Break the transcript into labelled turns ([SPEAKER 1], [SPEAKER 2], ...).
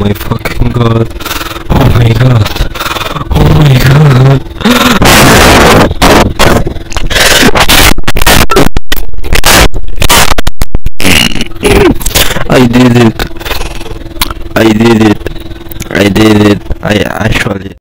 [SPEAKER 1] my fucking god. Oh my god. Oh my god. I did it. I did it. I did it. I actually